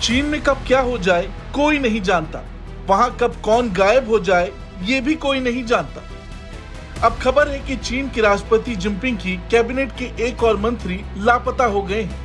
चीन में कब क्या हो जाए कोई नहीं जानता, वहां कब कौन गायब हो जाए ये भी कोई नहीं जानता। अब खबर है कि चीन के राष्ट्रपति जिनपिंग की कैबिनेट के एक और मंत्री लापता हो गए हैं।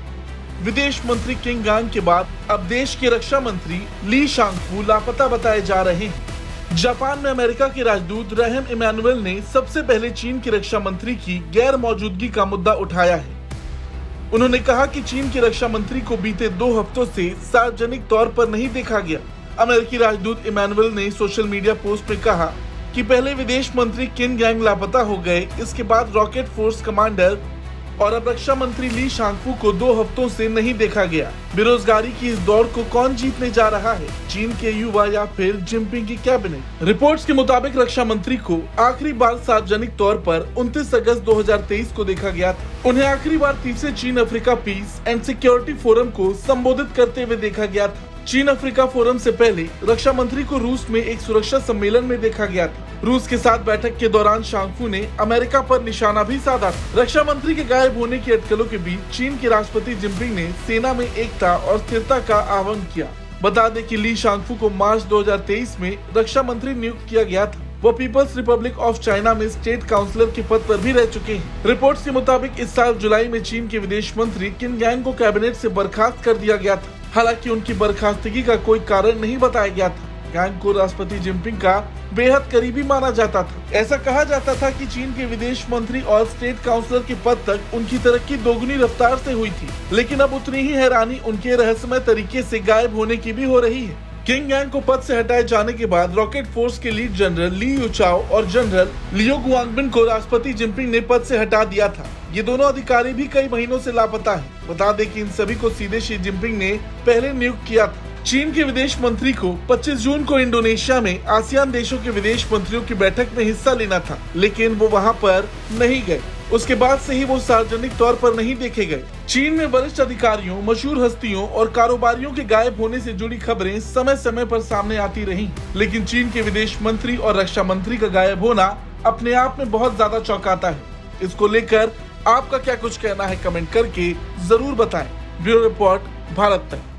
विदेश मंत्री किंग यांग के बाद अब देश के रक्षा मंत्री ली शांगफू लापता बताए जा रहे हैं। जापान में अमेरिका के राजदूत रहम इमैनुअल ने सबसे पहले चीन के रक्षा मंत्री की गैर मौजूदगी का मुद्दा उठाया है। उन्होंने कहा कि चीन के रक्षा मंत्री को बीते 2 हफ्तों से सार्वजनिक तौर पर नहीं देखा गया। अमेरिकी राजदूत इमैनुअल ने सोशल मीडिया पोस्ट में कहा कि पहले विदेश मंत्री किंग यांग लापता हो गए, इसके बाद रॉकेट फोर्स कमांडर और अब रक्षा मंत्री ली शांगफू को 2 हफ्तों से नहीं देखा गया। बेरोजगारी की इस दौड़ को कौन जीतने जा रहा है, चीन के युवा या फिर जिनपिंग की कैबिनेट? रिपोर्ट्स के मुताबिक रक्षा मंत्री को आखिरी बार सार्वजनिक तौर पर 29 अगस्त 2023 को देखा गया था। उन्हें आखिरी बार तीसरे चीन Africa peace and security forum को संबोधित करते हुए देखा गया था। चीन अफ्रीका फोरम से पहले रक्षा मंत्री को रूस में एक सुरक्षा सम्मेलन में देखा गया था। रूस के साथ बैठक के दौरान शांगफू ने अमेरिका पर निशाना भी साधा था। रक्षा मंत्री के गायब होने की अटकलों के बीच चीन के राष्ट्रपति जिनपिंग ने सेना में एकता और स्थिरता का आह्वान किया। बता दें कि ली शांगफू को मार्च 2023 में रक्षा मंत्री नियुक्त किया गया था। वो पीपल्स रिपब्लिक ऑफ चाइना में स्टेट काउंसलर के पद पर भी रह चुके हैं। रिपोर्ट्स के मुताबिक इस साल जुलाई में चीन के विदेश मंत्री किंग यांग को कैबिनेट से बर्खास्त कर दिया गया था। हालांकि उनकी बर्खास्तगी का कोई कारण नहीं बताया गया था। यांग को राष्ट्रपति जिनपिंग का बेहद करीबी माना जाता था। ऐसा कहा जाता था कि चीन के विदेश मंत्री और स्टेट काउंसलर के पद तक उनकी तरक्की दोगुनी रफ्तार से हुई थी, लेकिन अब उतनी ही हैरानी उनके रहस्यमय तरीके से गायब होने की भी हो रही है। किंग यांग को पद से हटाए जाने के बाद रॉकेट फोर्स के लीड जनरल ली युचाओ और जनरल लियो गुआंगबिन को राष्ट्रपति जिनपिंग ने पद से हटा दिया था। ये दोनों अधिकारी भी कई महीनों से लापता हैं। बता दें कि इन सभी को सीधे शी जिनपिंग ने पहले नियुक्त किया था। चीन के विदेश मंत्री को 25 जून को इंडोनेशिया में आसियान देशों के विदेश मंत्रियों की बैठक में हिस्सा लेना था, लेकिन वो वहां पर नहीं गए। उसके बाद से ही वो सार्वजनिक तौर पर नहीं देखे गए। चीन में वरिष्ठ अधिकारियों, मशहूर हस्तियों और कारोबारियों के गायब होने से जुड़ी खबरें समय समय पर सामने आती रही, लेकिन चीन के विदेश मंत्री और रक्षा मंत्री का गायब होना अपने आप में बहुत ज्यादा चौंकाता है। इसको लेकर आपका क्या कुछ कहना है, कमेंट करके जरूर बताएं। ब्यूरो रिपोर्ट, भारत तक।